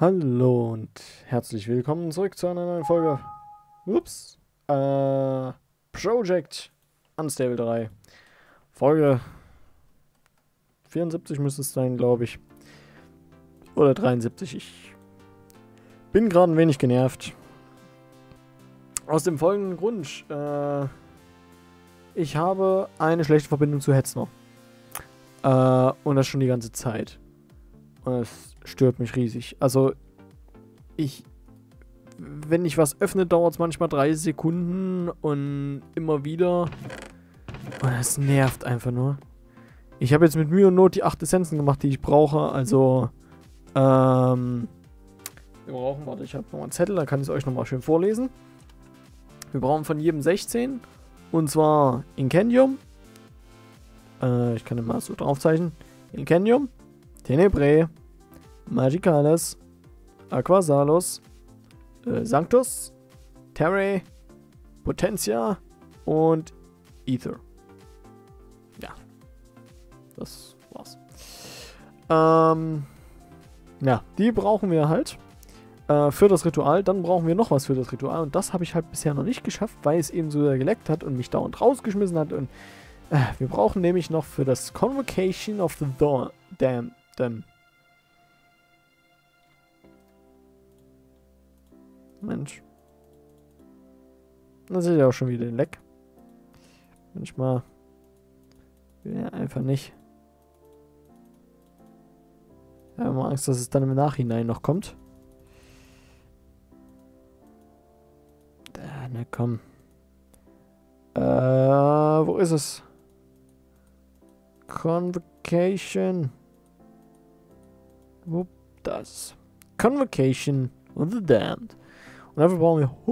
Hallo und herzlich willkommen zurück zu einer neuen Folge. Ups. Project Unstable 3. Folge 74 müsste es sein, glaube ich. Oder 73. Ich bin gerade ein wenig genervt. Aus dem folgenden Grund. Ich habe eine schlechte Verbindung zu Hetzner. Und das schon die ganze Zeit. Und es stört mich riesig. Also, wenn ich was öffne, dauert es manchmal 30 Sekunden und immer wieder. Und es nervt einfach nur. Ich habe jetzt mit Mühe und Not die 8 Essenzen gemacht, die ich brauche. Also, wir brauchen, warte, ich habe nochmal einen Zettel, da kann ich es euch nochmal schön vorlesen. Wir brauchen von jedem 16. Und zwar Incendium. Ich kann den mal so draufzeichnen. Incendium. Tenebrae, Magicalis, Aquasalus, Sanctus, Terrae, Potentia und Ether. Ja, das war's. Ja, die brauchen wir halt für das Ritual. Dann brauchen wir noch was für das Ritual und das habe ich halt bisher noch nicht geschafft, weil es eben so geleckt hat und mich dauernd rausgeschmissen hat. Und wir brauchen nämlich noch für das Convocation of the Damned. Mensch. Da sehe ich auch schon wieder den Leck. Manchmal will er einfach nicht. Ich habe immer Angst, dass es dann im Nachhinein noch kommt. Na komm. Wo ist es? Convocation. Das. Convocation of the Damned. Und dafür brauchen wir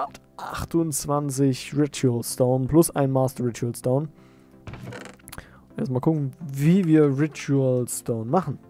128 Ritual Stone plus ein Master Ritual Stone. Jetzt mal gucken, wie wir Ritual Stone machen.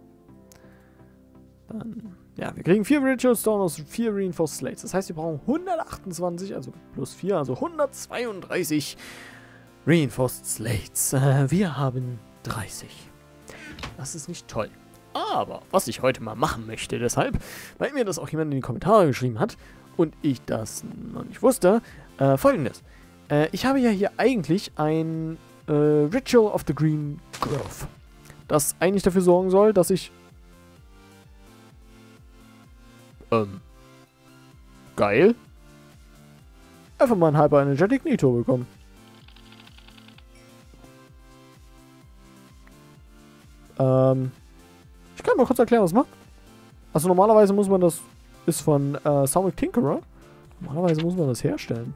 Dann, ja, wir kriegen 4 Ritual Stone aus 4 Reinforced Slates. Das heißt, wir brauchen 128, also plus 4, also 132 Reinforced Slates. Wir haben 30. Das ist nicht toll. Aber was ich heute mal machen möchte, deshalb, weil mir das auch jemand in die Kommentare geschrieben hat und ich das noch nicht wusste, folgendes. Ich habe ja hier eigentlich ein Ritual of the Green Grove, das eigentlich dafür sorgen soll, dass ich geil einfach mal einen Hyper Energetic Nito bekommen. Ich kann mal kurz erklären, was es macht. Also normalerweise muss man das, ist von Sonic Tinkerer. Normalerweise muss man das herstellen.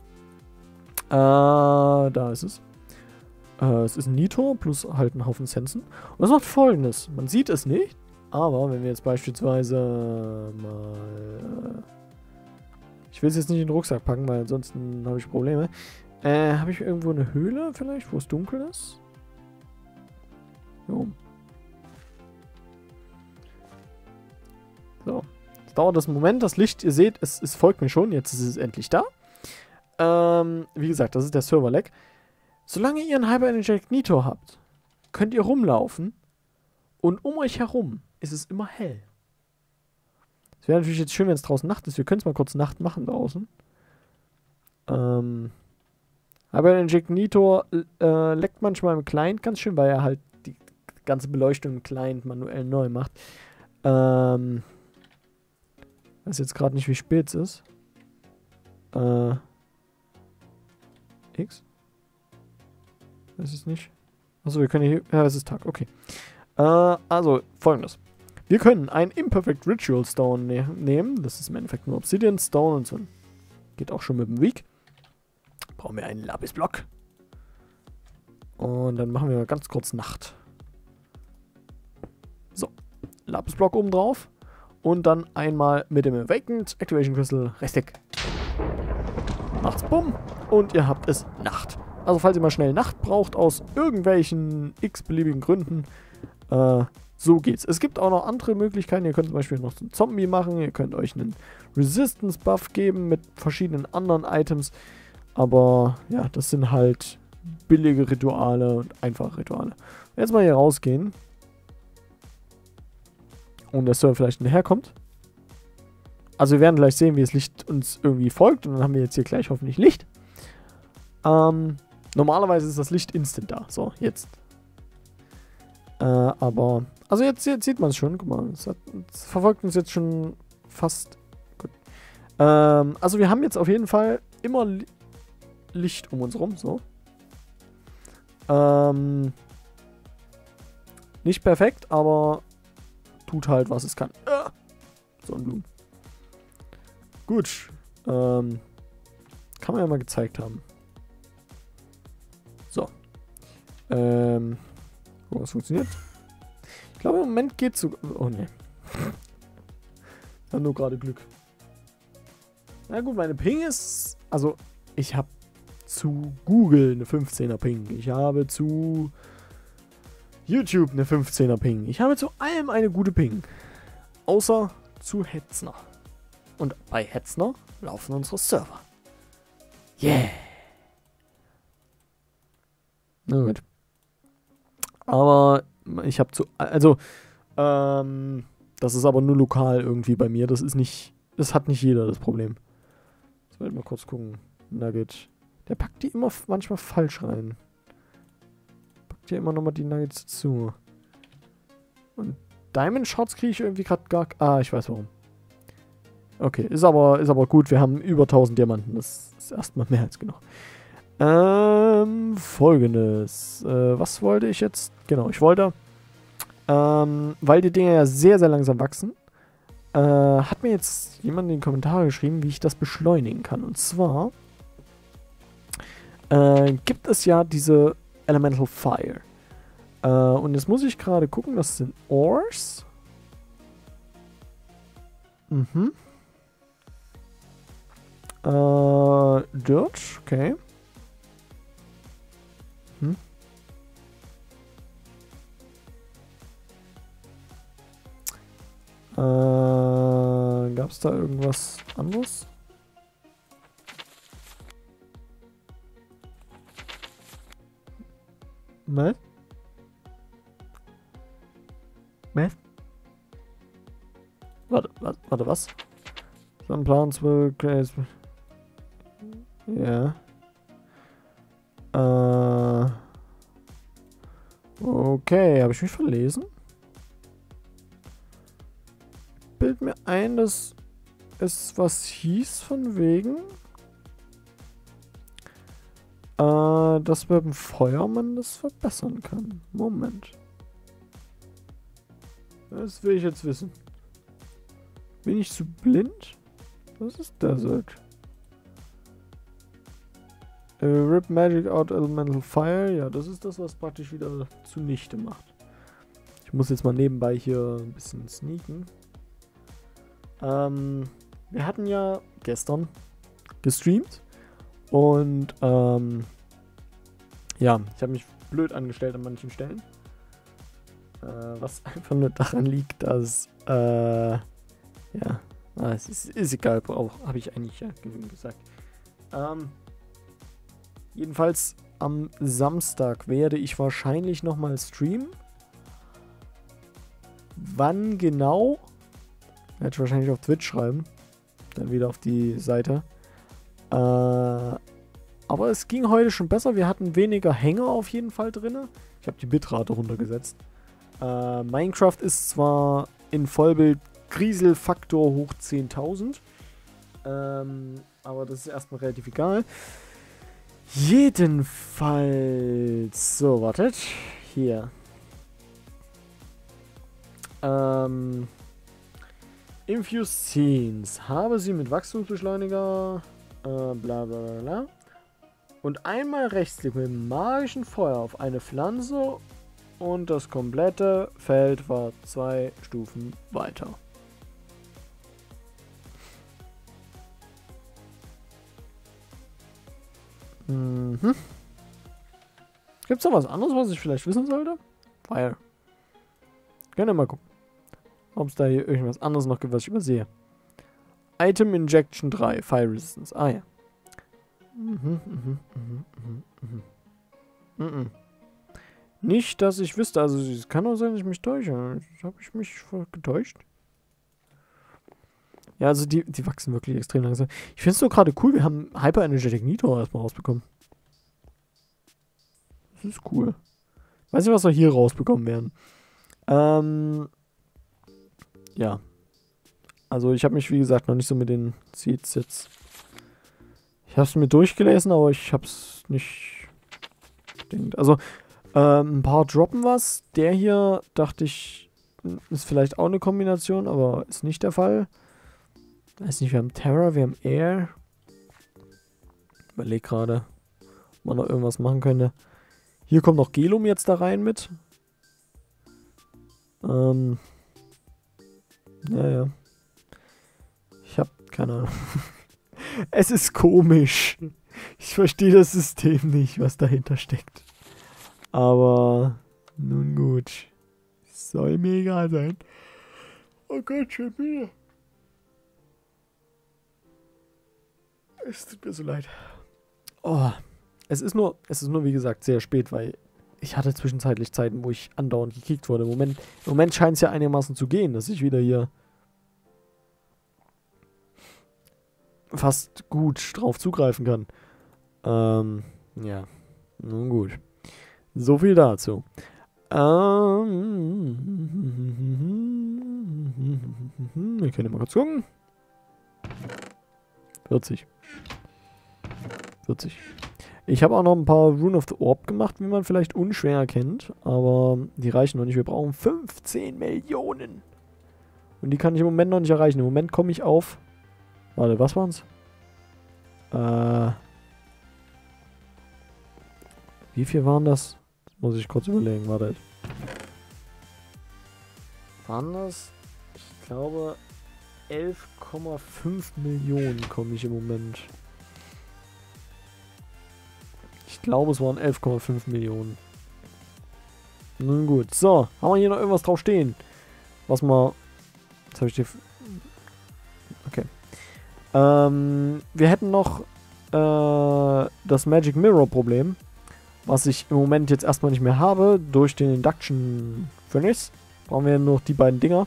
Da ist es. Es ist ein Nito plus halt ein Haufen Sensen. Und das macht Folgendes. Man sieht es nicht, aber wenn wir jetzt beispielsweise mal... ich will es jetzt nicht in den Rucksack packen, weil ansonsten habe ich Probleme. Habe ich irgendwo eine Höhle vielleicht, wo es dunkel ist? Jo. So. Jetzt dauert das einen Moment. Das Licht, ihr seht, es folgt mir schon. Jetzt ist es endlich da. Wie gesagt, das ist der Server-Lag. Solange ihr einen Hyper Energetic Nito habt, könnt ihr rumlaufen. Und um euch herum ist es immer hell. Es wäre natürlich jetzt schön, wenn es draußen Nacht ist. Wir können es mal kurz Nacht machen draußen. Hyper Energetic Nito leckt manchmal im Client ganz schön, weil er halt die ganze Beleuchtung im Client manuell neu macht. Ich weiß jetzt gerade nicht, wie spät es ist. X? Weiß ich nicht. Achso, wir können hier... Ja, es ist Tag, okay. Also, folgendes. Wir können einen Imperfect Ritual Stone nehmen. Das ist im Endeffekt nur Obsidian Stone und so. Geht auch schon mit dem Weg. Brauchen wir einen Lapis-Block. Und dann machen wir ganz kurz Nacht. So. Lapis-Block oben drauf. Und dann einmal mit dem Awakened Activation Crystal Restig. Macht's bumm. Und ihr habt es Nacht. Also falls ihr mal schnell Nacht braucht, aus irgendwelchen x-beliebigen Gründen, so geht's. Es gibt auch noch andere Möglichkeiten. Ihr könnt zum Beispiel noch so einen Zombie machen. Ihr könnt euch einen Resistance-Buff geben mit verschiedenen anderen Items. Aber ja, das sind halt billige Rituale und einfache Rituale. Jetzt mal hier rausgehen. Und der Server vielleicht hinterherkommt. Also wir werden gleich sehen, wie das Licht uns irgendwie folgt. Und dann haben wir jetzt hier gleich hoffentlich Licht. Normalerweise ist das Licht instant da. So, jetzt. Aber, also jetzt sieht man es schon. Guck mal, es verfolgt uns jetzt schon fast. Gut. Also wir haben jetzt auf jeden Fall immer Licht um uns rum. So. Nicht perfekt, aber tut halt, was es kann. Sonnenblumen. Gut. Kann man ja mal gezeigt haben. So. Was funktioniert? Ich glaube, im Moment geht es so. Oh ne. Ich habe nur gerade Glück. Na gut, meine Ping ist. Also, ich habe zu Google eine 15er Ping. Ich habe zu YouTube eine 15er Ping. Ich habe zu allem eine gute Ping. Außer zu Hetzner. Und bei Hetzner laufen unsere Server. Yeah. Na gut. Aber ich habe zu... Also, das ist aber nur lokal irgendwie bei mir. Das ist nicht... Das hat nicht jeder das Problem. Jetzt werde ich mal kurz gucken. Nugget. Der packt die immer manchmal falsch rein. Packt hier immer nochmal die Nuggets dazu. Und Diamond Shots kriege ich irgendwie gerade gar... Ah, ich weiß warum. Okay, ist aber gut. Wir haben über 1000 Diamanten. Das ist erstmal mehr als genug. Folgendes. Was wollte ich jetzt? Genau, ich wollte, weil die Dinger ja sehr, sehr langsam wachsen, hat mir jetzt jemand in die Kommentare geschrieben, wie ich das beschleunigen kann. Und zwar gibt es ja diese Elemental Fire. Und jetzt muss ich gerade gucken, das sind Ores. Mhm. Dirt, okay. Hm. Gab es da irgendwas anderes? Was? Was? Warte, was? Some plants will create... Ja. Okay, habe ich mich verlesen? Bild mir ein, dass es was hieß von wegen, dass mit dem Feuermann das verbessern kann. Moment. Das will ich jetzt wissen. Bin ich zu blind? Was ist Desert? Rip Magic out Elemental Fire. Ja, das ist das, was praktisch wieder zunichte macht. Ich muss jetzt mal nebenbei hier ein bisschen sneaken. Wir hatten ja gestern gestreamt. Und, ja, ich habe mich blöd angestellt an manchen Stellen. Was einfach nur daran liegt, dass, ja, es ist egal, habe ich eigentlich ja genügend gesagt. Jedenfalls am Samstag werde ich wahrscheinlich nochmal streamen. Wann genau? Werde ich wahrscheinlich auf Twitch schreiben. Dann wieder auf die Seite. Aber es ging heute schon besser. Wir hatten weniger Hänger auf jeden Fall drin. Ich habe die Bitrate runtergesetzt. Minecraft ist zwar in Vollbild Grieselfaktor hoch 10.000. Aber das ist erstmal relativ egal. Jedenfalls. So, wartet. Hier. Infused Scenes. Habe sie mit Wachstumsbeschleuniger. Bla bla bla. Und einmal rechtsklick mit dem magischen Feuer auf eine Pflanze. Und das komplette Feld war 2 Stufen weiter. Mhm. Gibt es noch was anderes, was ich vielleicht wissen sollte? Fire. Können wir mal gucken, ob es da hier irgendwas anderes noch gibt, was ich übersehe. Item Injection 3, Fire Resistance. Ah ja. Nicht, dass ich wüsste, also es kann auch sein, dass ich mich täusche. Habe ich mich getäuscht? Ja, also die wachsen wirklich extrem langsam. Ich finde es nur gerade cool, wir haben Hyper Energetic Nitro erstmal rausbekommen. Das ist cool. Weiß nicht, was wir hier rausbekommen werden. Ja. Also ich habe mich, wie gesagt, noch nicht so mit den Seeds jetzt... Ich habe es mir durchgelesen, aber ich habe es nicht... Also, ein paar droppen was. Der hier, dachte ich, ist vielleicht auch eine Kombination, aber ist nicht der Fall. Weiß nicht, wir haben Terra, wir haben Air. Überleg gerade, ob man noch irgendwas machen könnte. Hier kommt noch Gelum jetzt da rein mit. Naja. Ich hab keine Ahnung. Es ist komisch. Ich verstehe das System nicht, was dahinter steckt. Aber nun gut. Soll mir egal sein. Oh Gott, schon wieder. Es tut mir so leid. Oh, es ist nur, wie gesagt, sehr spät, weil ich hatte zwischenzeitlich Zeiten, wo ich andauernd gekickt wurde. Im Moment scheint es ja einigermaßen zu gehen, dass ich wieder hier fast gut drauf zugreifen kann. Ja, nun gut. So viel dazu. Wir können mal kurz gucken. 40. Ich habe auch noch ein paar Rune of the Orb gemacht, wie man vielleicht unschwer erkennt. Aber die reichen noch nicht. Wir brauchen 15 Millionen. Und die kann ich im Moment noch nicht erreichen. Im Moment komme ich auf... Warte, was waren's? Wie viel waren das? Muss ich kurz überlegen, warte. Waren das? Ich glaube 11,5 Millionen komme ich im Moment. Ich glaube, es waren 11,5 Millionen. Nun gut. So, haben wir hier noch irgendwas drauf stehen? Was mal... Jetzt habe ich die... Okay. Wir hätten noch das Magic Mirror Problem, was ich im Moment jetzt erstmal nicht mehr habe, durch den Induction Furnace. Brauchen wir nur noch die beiden Dinger.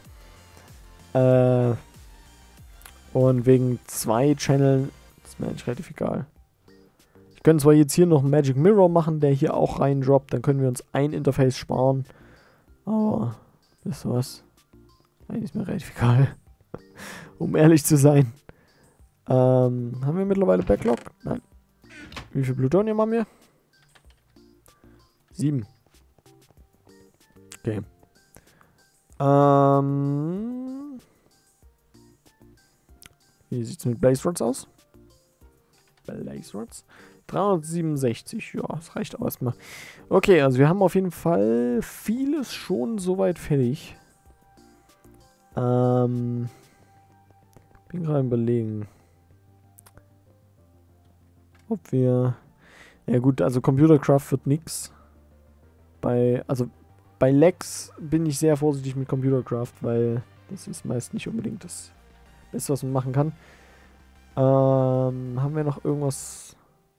Und wegen 2 Channeln ist mir eigentlich relativ egal. Ich könnte zwar jetzt hier noch einen Magic Mirror machen, der hier auch rein droppt, dann können wir uns ein Interface sparen. Aber, wisst ihr was? Eigentlich ist mir relativ egal. Um ehrlich zu sein. Haben wir mittlerweile Backlog? Nein. Wie viel Plutonium haben wir? 7. Okay. Wie sieht es mit Blaze Rods aus? Blaze Rods? 367. Ja, das reicht auch erstmal. Okay, also wir haben auf jeden Fall vieles schon soweit fertig. Bin gerade überlegen. Ob wir... Ja gut, also Computercraft wird nix. Bei Lex bin ich sehr vorsichtig mit Computercraft, weil das ist meist nicht unbedingt das Beste, was man machen kann. Haben wir noch irgendwas?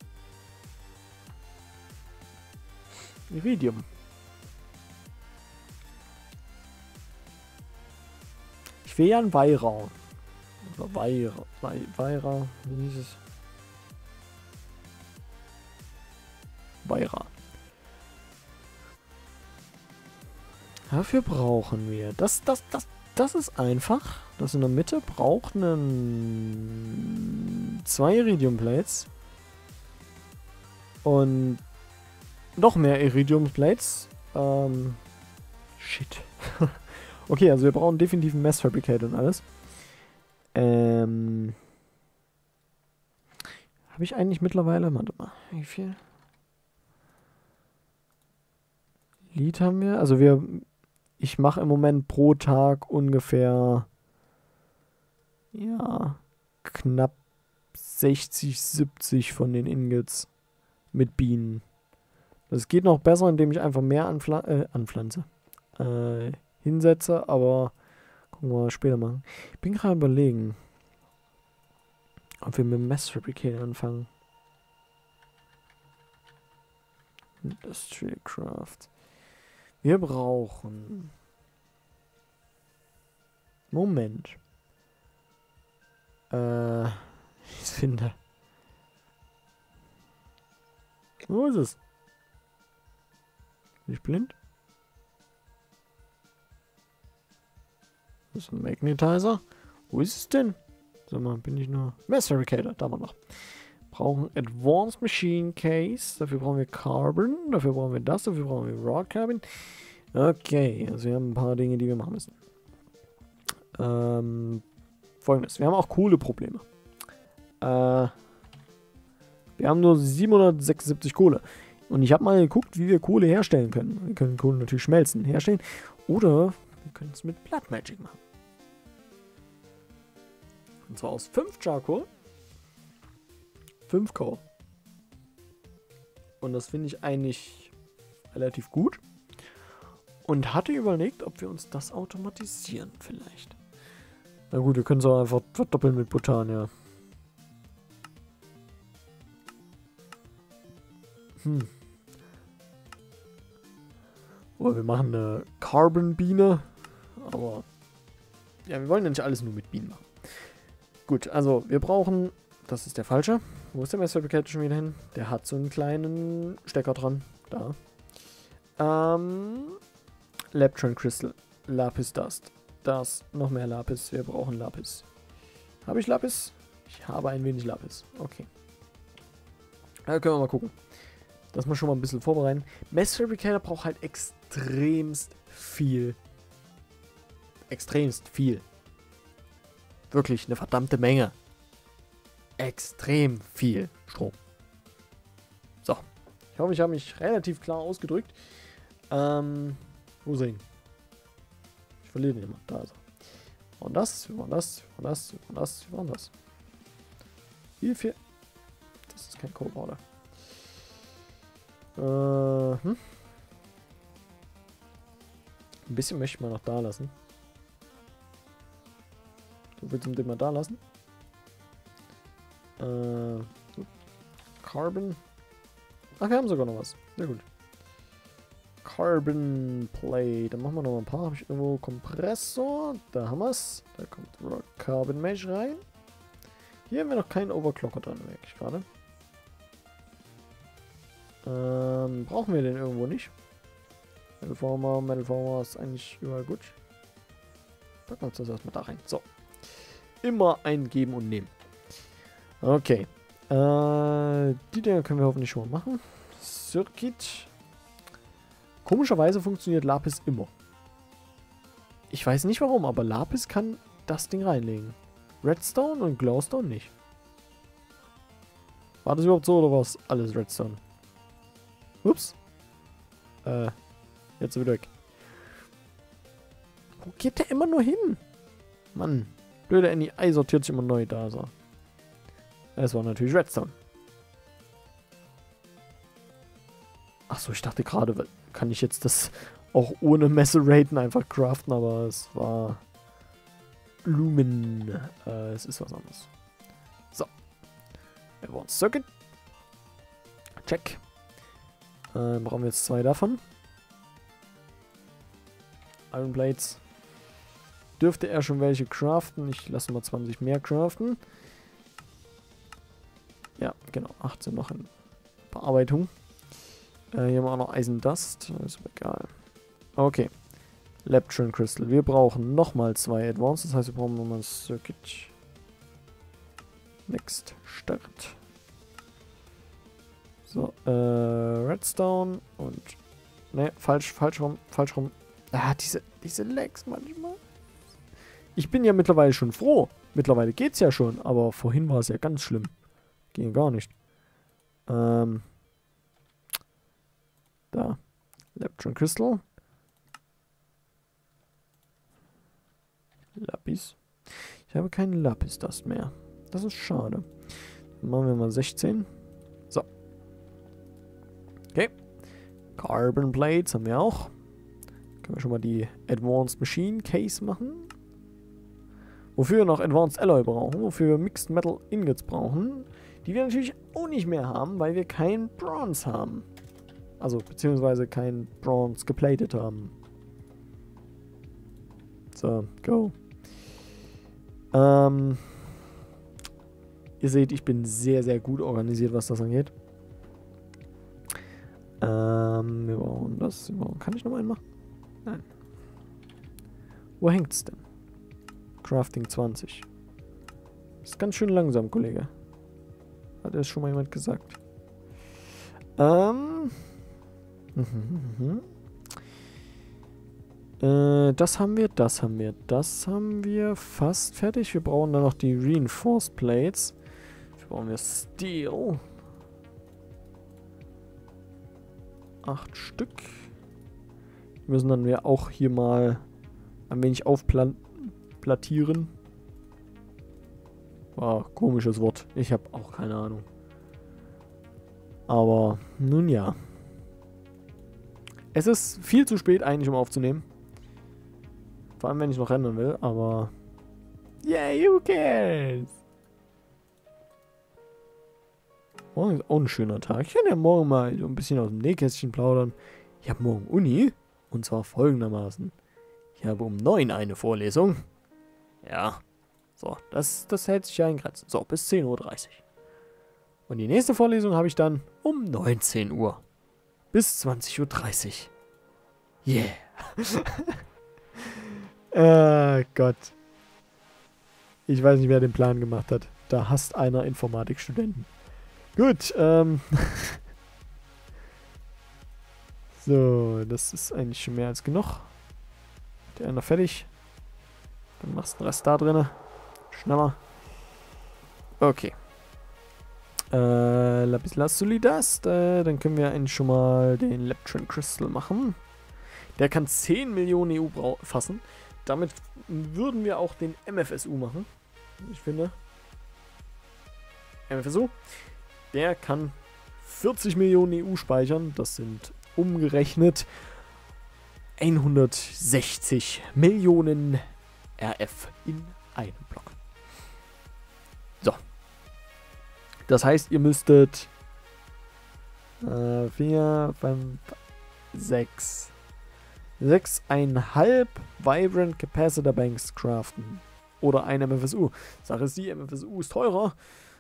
Iridium. Ich will ja ein Weira. Oder Weira, wie hieß es? Weira. Dafür brauchen wir. Das ist einfach. Das in der Mitte braucht einen 2 Iridium Plates. Und noch mehr Iridium Plates. Shit. Okay, also wir brauchen definitiv einen Mass Fabricator und alles. Habe ich eigentlich mittlerweile... Warte mal, wie viel? Lead haben wir? Also ich mache im Moment pro Tag ungefähr... Ja, knapp 60, 70 von den Ingots mit Bienen. Das geht noch besser, indem ich einfach mehr anpflanze. Hinsetze, aber gucken wir mal später machen. Ich bin gerade überlegen, ob wir mit dem Mass Fabricator anfangen. Industrial Craft. Wir brauchen... Moment. Ich finde. Wo ist es? Bin ich blind? Das ist ein Magnetizer. Wo ist es denn? Sag mal, bin ich nur... Mass Fabricator, da haben wir noch. Brauchen Advanced Machine Case. Dafür brauchen wir Carbon. Dafür brauchen wir das. Dafür brauchen wir Raw Carbon. Okay, also wir haben ein paar Dinge, die wir machen müssen. Folgendes. Wir haben auch Kohleprobleme. Wir haben nur 776 Kohle. Und ich habe mal geguckt, wie wir Kohle herstellen können. Wir können Kohle natürlich schmelzen, herstellen. Oder wir können es mit Blood Magic machen. Und zwar aus 5 Charcoal, 5 Coal. Und das finde ich eigentlich relativ gut. Und hatte überlegt, ob wir uns das automatisieren vielleicht. Na gut, wir können es auch einfach verdoppeln mit Butan, ja. Oder wir machen eine Carbon-Biene. Aber ja, wir wollen ja nicht alles nur mit Bienen machen. Gut, also wir brauchen... Das ist der falsche. Wo ist der Mass Fabricator schon wieder hin? Der hat so einen kleinen Stecker dran. Da. Leptron Crystal. Lapis Dust. Das. Noch mehr Lapis. Wir brauchen Lapis. Habe ich Lapis? Ich habe ein wenig Lapis. Okay. Da können wir mal gucken. Dass wir schon mal ein bisschen vorbereiten. Mass Fabricator braucht halt extremst viel. Extremst viel. Wirklich eine verdammte Menge. Extrem viel Strom. So. Ich hoffe, ich habe mich relativ klar ausgedrückt. Wo sehen? Ich verliere den immer. Da ist er. Und das, und das, und das, und das, und das. Wie viel? Das ist kein Cold Powder. Ein bisschen möchte ich mal noch da lassen. So, willst du den mal da lassen? Carbon. Ach, wir haben sogar noch was. Sehr gut. Carbon Plate. Dann machen wir noch mal ein paar. Habe ich irgendwo Kompressor? Da haben wir es. Da kommt Carbon Mesh rein. Hier haben wir noch keinen Overclocker dran, merke ich gerade. Brauchen wir den irgendwo nicht. Metal Former ist eigentlich überall gut. Packen wir uns das erstmal da rein. So. Immer eingeben und nehmen. Okay. Die Dinger können wir hoffentlich schon mal machen. Circuit. Komischerweise funktioniert Lapis immer. Ich weiß nicht warum, aber Lapis kann das Ding reinlegen. Redstone und Glowstone nicht. War das überhaupt so oder war es alles Redstone? Ups. Jetzt wieder weg. Wo geht der immer nur hin? Mann. Blöder NEI sortiert sich immer neu da. So. Es war natürlich Redstone. Achso, ich dachte gerade, kann ich jetzt das auch ohne Maceraten einfach craften, aber es war Lumen. Es ist was anderes. So. Advanced Circuit. Check. Brauchen wir jetzt 2 davon. Iron Plates. Dürfte er schon welche craften? Ich lasse mal 20 mehr craften. Ja, genau. 18 noch in Bearbeitung. Hier haben wir auch noch Eisen Dust. Ist egal. Okay. Leptron Crystal. Wir brauchen nochmal 2 Advanced. Das heißt, wir brauchen nochmal Circuit. Next. Start. So, Redstone und... Ne, falsch rum. Ah, diese Lags manchmal. Ich bin ja mittlerweile schon froh. Mittlerweile geht's ja schon, aber vorhin war es ja ganz schlimm. Ging gar nicht. Da. Leptron Crystal. Lapis. Ich habe keinen Lapis Dust mehr. Das ist schade. Dann machen wir mal 16. So. Okay. Carbon Plates haben wir auch. Können wir schon mal die Advanced Machine Case machen. Wofür wir noch Advanced Alloy brauchen. Wofür wir Mixed Metal Ingots brauchen. Die wir natürlich auch nicht mehr haben, weil wir kein Bronze haben. Also, beziehungsweise kein Bronze geplatet haben. So, go. Ihr seht, ich bin sehr, sehr gut organisiert, was das angeht. Wir brauchen das. Kann ich noch einen machen? Nein. Wo hängt's denn? Crafting 20. Ist ganz schön langsam, Kollege. Hat erst schon mal jemand gesagt. Das haben wir, das haben wir, das haben wir fast fertig. Wir brauchen dann noch die Reinforced Plates. Dafür brauchen wir Steel. 8 Stück. Die müssen dann wir auch hier mal ein wenig aufplattieren. War komisches Wort. Ich habe auch keine Ahnung. Aber nun ja. Es ist viel zu spät eigentlich, um aufzunehmen. Vor allem, wenn ich noch rendern will, aber... Yeah, who cares? Morgen ist auch ein schöner Tag. Ich kann ja morgen mal so ein bisschen aus dem Nähkästchen plaudern. Ich habe morgen Uni. Und zwar folgendermaßen. Ich habe um 9 eine Vorlesung. Ja. So, das hält sich ja in Grenzen. So, bis 10:30 Uhr. Und die nächste Vorlesung habe ich dann um 19 Uhr. Bis 20:30 Uhr. Yeah. Gott. Ich weiß nicht, wer den Plan gemacht hat. Da hasst einer Informatikstudenten. Gut, so, das ist eigentlich schon mehr als genug. Der einer fertig. Dann machst du den Rest da drin. Schneller. Okay. Lapis Lazuli Dust. Dann können wir eigentlich schon mal den Leptron Crystal machen. Der kann 10 Millionen EU fassen. Damit würden wir auch den MFSU machen. Ich finde. MFSU. Der kann 40 Millionen EU speichern. Das sind umgerechnet 160 Millionen RF in einem Block. So. Das heißt, ihr müsstet 4, 5, 6, 6,5 Vibrant Capacitor Banks craften. Oder ein MFSU. Sache ist die, MFSU ist teurer.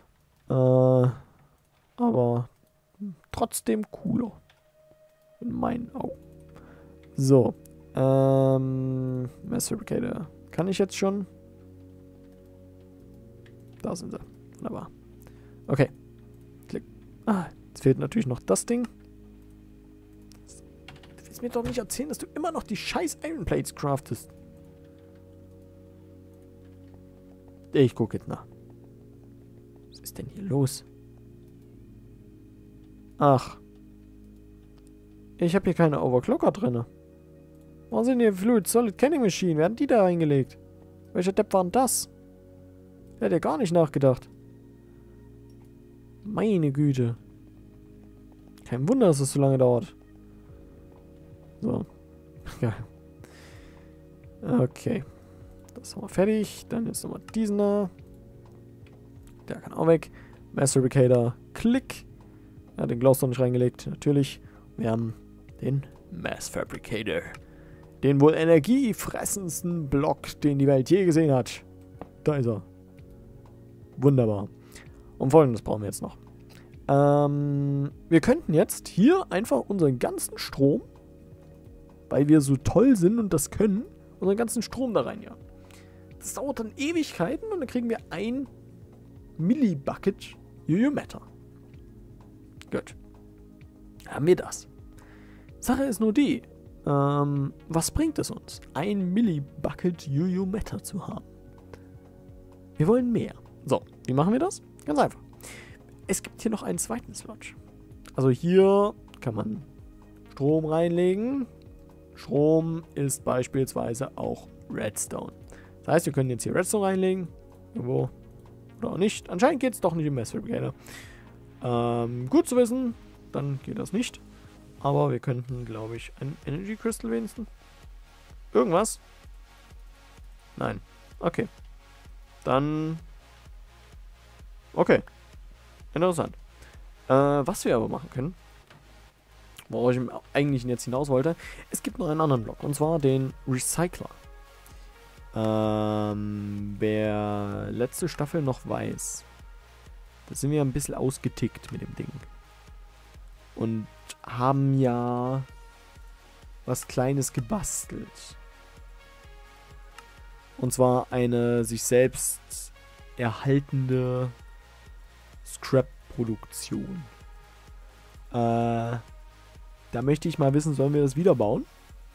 Aber trotzdem cooler. In meinen Augen. So. Mass Fabricator. Kann ich jetzt schon? Da sind sie. Wunderbar. Okay. Klick. Ah, jetzt fehlt natürlich noch das Ding. Du willst mir doch nicht erzählen, dass du immer noch die scheiß Iron Plates craftest. Ich gucke jetzt nach. Was ist denn hier los? Ach. Ich habe hier keine Overclocker drin. Wo sind die Fluid Solid Canning Machine? Wer hat die da reingelegt? Welcher Depp war denn das? Der hat ja gar nicht nachgedacht. Meine Güte. Kein Wunder, dass es so lange dauert. So. Ja. Okay. Das haben wir fertig. Dann jetzt nochmal diesen da. Der kann auch weg. Mass Fabricator. Klick. Ja, den Glowstone nicht reingelegt. Natürlich. Wir haben den Mass Fabricator. Den wohl energiefressendsten Block, den die Welt je gesehen hat. Da ist er. Wunderbar. Und Folgendes brauchen wir jetzt noch. Wir könnten jetzt hier einfach unseren ganzen Strom, weil wir so toll sind und das können, unseren ganzen Strom da rein, ja. Das dauert dann Ewigkeiten und dann kriegen wir ein Millibucket UU Matter. Gut. Haben wir das. Sache ist nur die, was bringt es uns, ein Millibucket UU Matter zu haben? Wir wollen mehr. So, wie machen wir das? Ganz einfach. Es gibt hier noch einen zweiten Slot. Also hier kann man Strom reinlegen. Strom ist beispielsweise auch Redstone. Das heißt, wir können jetzt hier Redstone reinlegen. Irgendwo. Oder auch nicht. Anscheinend geht es doch nicht im Mass Fabricator. Gut zu wissen. Dann geht das nicht. Aber wir könnten, glaube ich, ein Energy Crystal wenigstens. Irgendwas? Nein. Okay. Dann... Okay. Interessant. Was wir aber machen können, worauf ich eigentlich jetzt hinaus wollte, es gibt noch einen anderen Block, und zwar den Recycler. Wer letzte Staffel noch weiß, Da sind wir ein bisschen ausgetickt mit dem Ding. Und haben ja was Kleines gebastelt. Und zwar eine sich selbst erhaltende Scrap-Produktion. Da möchte ich mal wissen, sollen wir das wieder bauen?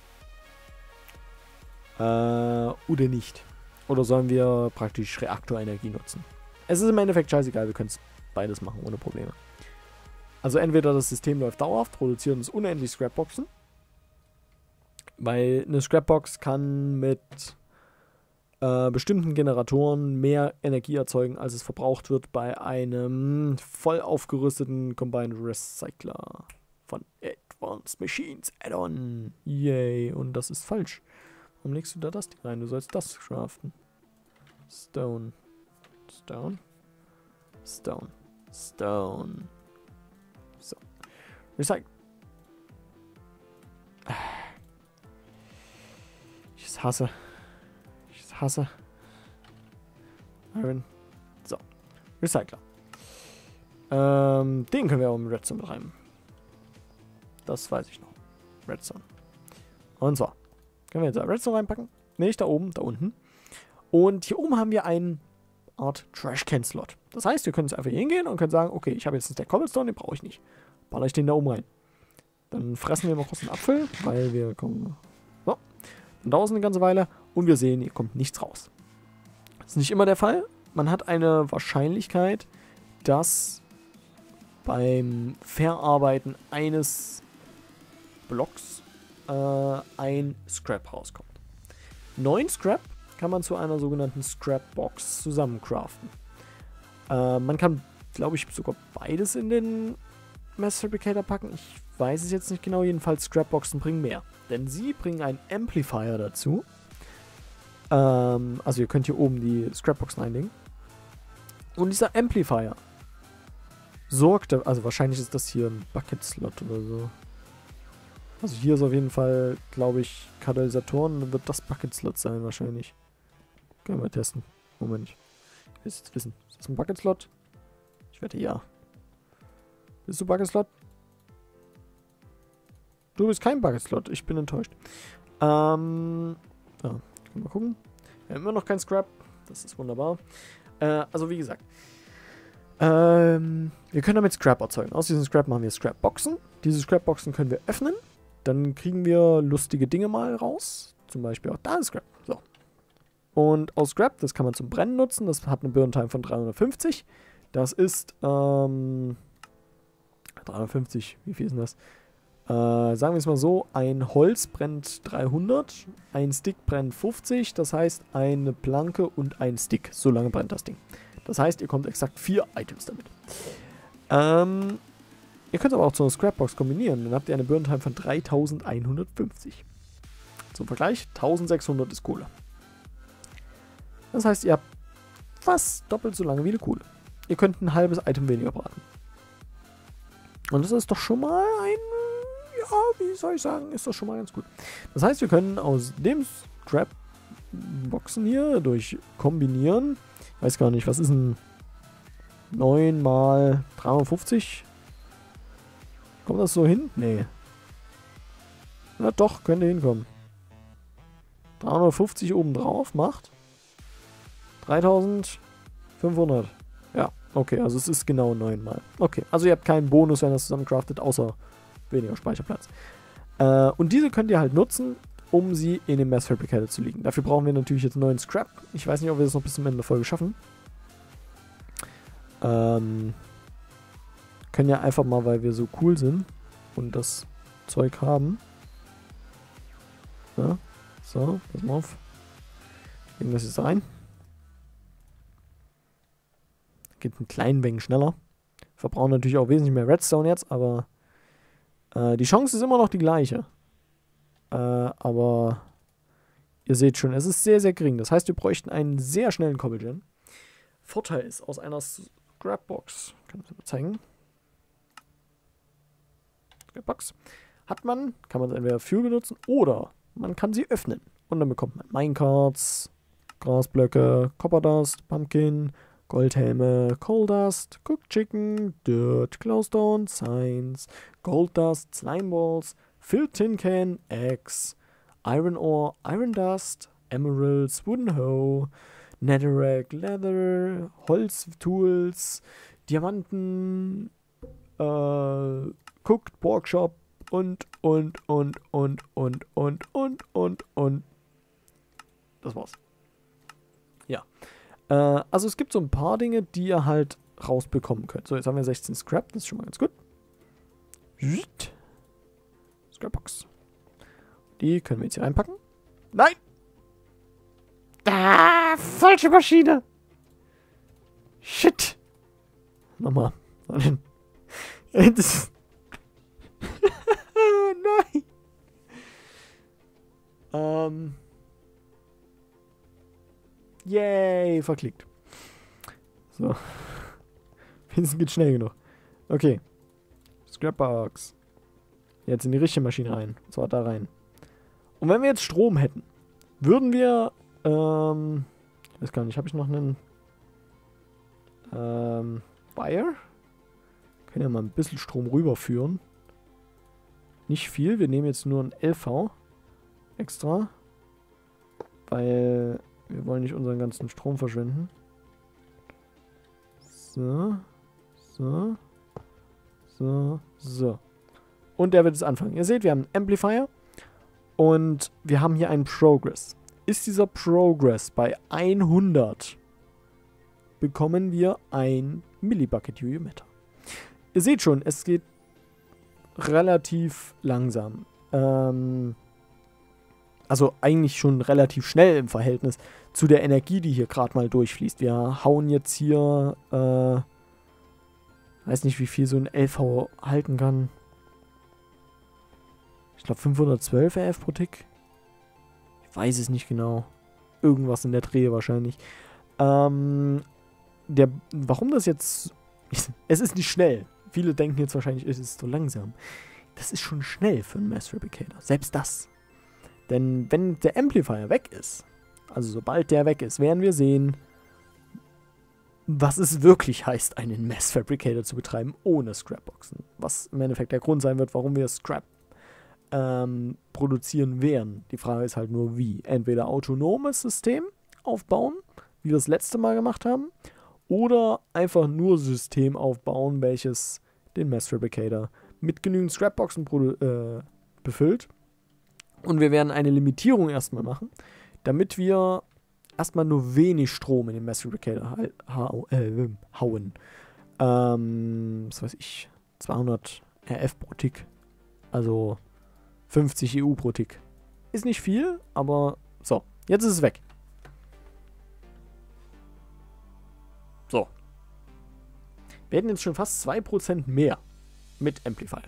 Oder nicht? Oder sollen wir praktisch Reaktorenergie nutzen? Es ist im Endeffekt scheißegal, wir können es beides machen, ohne Probleme. Also entweder das System läuft dauerhaft, produziert uns unendlich Scrapboxen. Weil eine Scrapbox kann mit bestimmten Generatoren mehr Energie erzeugen, als es verbraucht wird bei einem voll aufgerüsteten Combined Recycler von Advanced Machines Add-on. Yay, und das ist falsch. Warum legst du da das Ding rein? Du sollst das craften. Stone. Stone. Stone. Stone. So. Recycle. Ich hasse. Ich hasse. Iron. So. Recycler. Den können wir auch mit Redstone betreiben. Das weiß ich noch. Redstone. Und zwar können wir jetzt Redstone reinpacken. Nicht da oben, da unten. Und hier oben haben wir eine Art Trash-Can-Slot. Das heißt, wir können jetzt einfach hier hingehen und können sagen, okay, ich habe jetzt einen Stack Cobblestone, den brauche ich nicht. Baller ich den da oben rein. Dann fressen wir mal kurz einen Apfel, weil wir kommen... So. Dann dauert es eine ganze Weile und wir sehen, hier kommt nichts raus. Das ist nicht immer der Fall. Man hat eine Wahrscheinlichkeit, dass beim Verarbeiten eines Blocks ein Scrap rauskommt. 9 Scrap kann man zu einer sogenannten Scrap-Box zusammencraften. Man kann, glaube ich, sogar beides in den Mass Fabricator packen. Ich weiß es jetzt nicht genau. Jedenfalls Scrap-Boxen bringen mehr. Denn sie bringen einen Amplifier dazu. Also ihr könnt hier oben die Scrap-Boxen einlegen. Und dieser Amplifier sorgt, also wahrscheinlich ist das hier ein Bucket-Slot oder so. Also hier ist auf jeden Fall, glaube ich, Katalysatoren. Dann wird das Bucket-Slot sein wahrscheinlich. Können wir mal testen. Moment. Ich will jetzt wissen. Ist das ein Bucket-Slot? Ich wette ja. Bist du Bucket-Slot? Du bist kein Bucket-Slot. Ich bin enttäuscht. Ja, können wir mal gucken. Wir haben immer noch kein Scrap. Das ist wunderbar. Also wie gesagt. Wir können damit Scrap erzeugen. Aus diesem Scrap machen wir Scrap-Boxen. Diese Scrap-Boxen können wir öffnen. Dann kriegen wir lustige Dinge mal raus. Zum Beispiel auch da ist Scrap. So. Und aus Scrap, das kann man zum Brennen nutzen. Das hat eine Burn-Time von 350. Das ist 350, wie viel ist denn das? Sagen wir es mal so, ein Holz brennt 300, ein Stick brennt 50, das heißt eine Planke und ein Stick. So lange brennt das Ding. Das heißt, ihr kommt exakt 4 Items damit. Ihr könnt aber auch zu einer Scrapbox kombinieren. Dann habt ihr eine Burn-Time von 3150. Zum Vergleich, 1600 ist Kohle. Das heißt, ihr habt fast doppelt so lange wie eine Kohle. Ihr könnt ein halbes Item weniger braten. Und das ist doch schon mal ja, wie soll ich sagen, ist doch schon mal ganz gut. Das heißt, wir können aus dem Scrap-Boxen hier durch kombinieren. Ich weiß gar nicht, was ist ein 9 mal 350? Kommt das so hin? Nee. Na doch, könnte hinkommen. 350 obendrauf macht 3500. Ja, okay, also es ist genau 9 mal. Okay, also ihr habt keinen Bonus, wenn ihr das zusammencraftet, außer weniger Speicherplatz. Und diese könnt ihr halt nutzen, um sie in den Mass Fabricator zu legen. Dafür brauchen wir natürlich jetzt neuen Scrap. Ich weiß nicht, ob wir das noch bis zum Ende der Folge schaffen. Können ja einfach mal, weil wir so cool sind und das Zeug haben. Ja, so, pass mal auf. Legen das jetzt rein. Geht ein klein wenig schneller. Verbrauchen natürlich auch wesentlich mehr Redstone jetzt, aber die Chance ist immer noch die gleiche. Aber ihr seht schon, es ist sehr, sehr gering. Das heißt, wir bräuchten einen sehr schnellen Cobblegen. Vorteil ist, aus einer Scrapbox, kann ich das mal zeigen. Scrapbox hat man, kann man entweder für benutzen oder man kann sie öffnen. Und dann bekommt man Minecarts, Grasblöcke, Copper Dust, Pumpkin, Goldhelme, Coal Dust, Cooked Chicken, Dirt, Glowstone, Signs, Gold Dust, Slime Balls, Filled Tin Can, Eggs, Iron Ore, Iron Dust, Emeralds, Wooden Hoe, Netherrack, Leather, Holztools, Diamanten, Cooked Pork Chop und. Das war's. Ja. Also es gibt so ein paar Dinge, die ihr halt rausbekommen könnt. So, jetzt haben wir 16 Scrap, das ist schon mal ganz gut. Scrapbox. Die können wir jetzt hier reinpacken. Nein! Ah, falsche Maschine! Shit! Nochmal. Nein. Nein! Yay, verklickt. So. Wenigstens geht schnell genug. Okay. Scrapbox. Jetzt in die richtige Maschine rein. Und zwar da rein. Und wenn wir jetzt Strom hätten, würden wir, ich weiß gar nicht, habe ich noch einen, Wire? Können ja mal ein bisschen Strom rüberführen. Nicht viel, wir nehmen jetzt nur ein LV extra. Weil wir wollen nicht unseren ganzen Strom verschwenden. So. So. So. So. Und der wird jetzt anfangen. Ihr seht, wir haben einen Amplifier. Und wir haben hier einen Progress. Ist dieser Progress bei 100, bekommen wir ein Millibucket UU-Meter. Ihr seht schon, es geht relativ langsam. Also eigentlich schon relativ schnell im Verhältnis zu der Energie, die hier gerade mal durchfließt. Wir hauen jetzt hier, weiß nicht, wie viel so ein LV halten kann. Ich glaube 512 RF pro Tick. Ich weiß es nicht genau. Irgendwas in der Dreh wahrscheinlich. Warum das jetzt... Es ist nicht schnell. Viele denken jetzt wahrscheinlich, es ist so langsam. Das ist schon schnell für einen Mass Fabricator. Selbst das. Denn wenn der Amplifier weg ist, also sobald der weg ist, werden wir sehen, was es wirklich heißt, einen Mass Fabricator zu betreiben ohne Scrapboxen. Was im Endeffekt der Grund sein wird, warum wir Scrap produzieren werden. Die Frage ist halt nur, wie. Entweder autonomes System aufbauen, wie wir das letzte Mal gemacht haben, oder einfach nur System aufbauen, welches den Mass Fabricator mit genügend Scrapboxen befüllt. Und wir werden eine Limitierung erstmal machen, damit wir erstmal nur wenig Strom in den Mass Fabricator hauen. Was weiß ich, 200 RF pro Tick. Also 50 EU pro Tick. Ist nicht viel, aber so, jetzt ist es weg. So. Wir hätten jetzt schon fast 2% mehr mit Amplifier.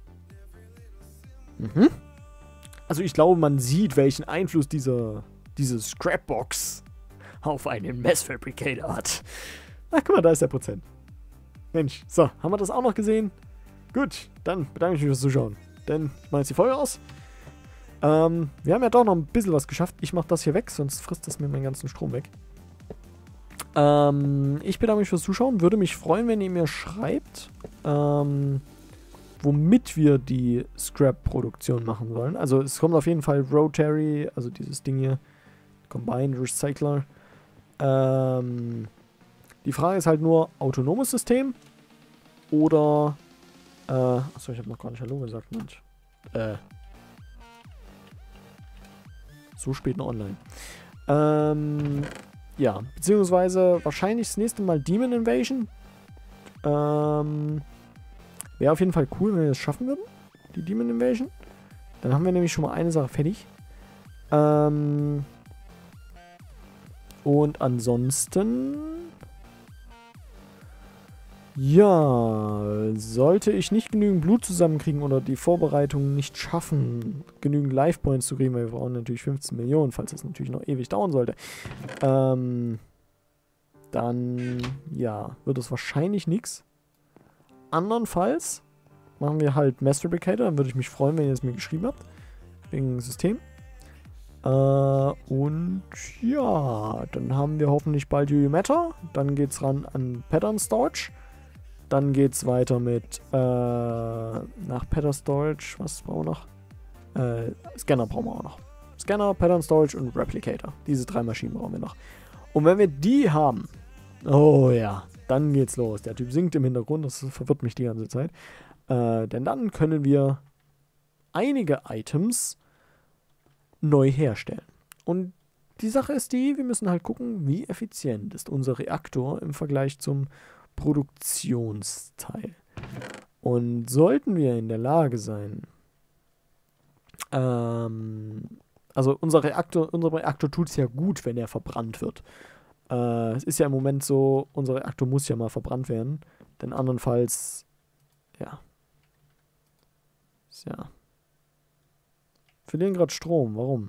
Mhm. Also ich glaube, man sieht, welchen Einfluss diese Scrapbox auf einen Mass Fabricator hat. Ach, guck mal, da ist der Prozent. Mensch, so, haben wir das auch noch gesehen? Gut, dann bedanke ich mich fürs Zuschauen. Denn ich mache jetzt die Folge aus. Wir haben ja doch noch ein bisschen was geschafft. Ich mache das hier weg, sonst frisst das mir meinen ganzen Strom weg. Ich bedanke mich fürs Zuschauen. Würde mich freuen, wenn ihr mir schreibt, womit wir die Scrap-Produktion machen sollen. Also es kommt auf jeden Fall Rotary, also dieses Ding hier, Combined Recycler. Die Frage ist halt nur, autonomes System oder achso, ich habe noch gar nicht Hallo gesagt, Mensch. So spät noch online. Ja, beziehungsweise wahrscheinlich das nächste Mal Demon Invasion. Wäre auf jeden Fall cool, wenn wir das schaffen würden. Die Demon Invasion. Dann haben wir nämlich schon mal eine Sache fertig. Und ansonsten... Ja, sollte ich nicht genügend Blut zusammenkriegen oder die Vorbereitungen nicht schaffen, genügend Life Points zu kriegen, weil wir brauchen natürlich 15 Millionen, falls es natürlich noch ewig dauern sollte, dann, ja, wird es wahrscheinlich nichts. Andernfalls machen wir halt Mass Fabricator, dann würde ich mich freuen, wenn ihr es mir geschrieben habt, wegen System. Und ja, dann haben wir hoffentlich bald UU Matter. Dann geht's ran an Pattern Storage. Dann geht's weiter mit nach Pattern Storage. Was brauchen wir noch? Scanner brauchen wir auch noch. Scanner, Pattern Storage und Replicator. Diese 3 Maschinen brauchen wir noch. Und wenn wir die haben, oh ja, dann geht's los. Der Typ singt im Hintergrund, das verwirrt mich die ganze Zeit. Denn dann können wir einige Items neu herstellen. Und die Sache ist die, wir müssen halt gucken, wie effizient ist unser Reaktor im Vergleich zum Produktionsteil. Und sollten wir in der Lage sein, also unser Reaktor tut es ja gut, wenn er verbrannt wird. Es ist ja im Moment so, unser Reaktor muss ja mal verbrannt werden, denn andernfalls, ja, verlieren gerade Strom, warum?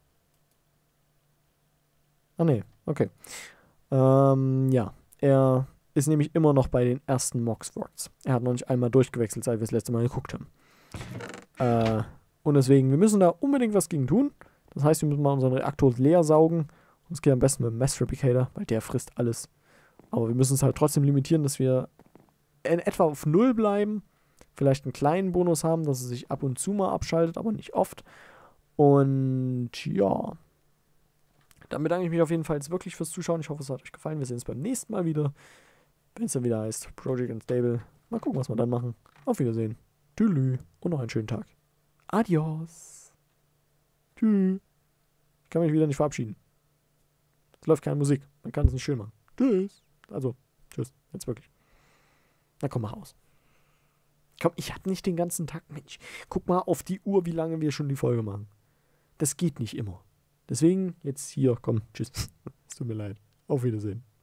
Ah ne, okay. Ja, er ist nämlich immer noch bei den ersten Moxworts. Er hat noch nicht einmal durchgewechselt, seit wir das letzte Mal geguckt haben. Und deswegen, wir müssen da unbedingt was gegen tun. Das heißt, wir müssen mal unseren Reaktor leer saugen. Und es geht am besten mit dem Mass Replicator, weil der frisst alles. Aber wir müssen es halt trotzdem limitieren, dass wir in etwa auf 0 bleiben. Vielleicht einen kleinen Bonus haben, dass es sich ab und zu mal abschaltet, aber nicht oft. Und ja, dann bedanke ich mich auf jeden Fall jetzt wirklich fürs Zuschauen. Ich hoffe, es hat euch gefallen. Wir sehen uns beim nächsten Mal wieder, wenn es dann wieder heißt Project Unstable. Mal gucken, was wir dann machen. Auf Wiedersehen. Tschüss und noch einen schönen Tag. Adios. Tschüss. Ich kann mich wieder nicht verabschieden. Es läuft keine Musik. Man kann es nicht schön machen. Tschüss. Also, tschüss. Jetzt wirklich. Na komm, mach aus. Komm, ich hab nicht den ganzen Tag. Mensch, guck mal auf die Uhr, wie lange wir schon die Folge machen. Das geht nicht immer. Deswegen jetzt hier, komm, tschüss. Es tut mir leid. Auf Wiedersehen.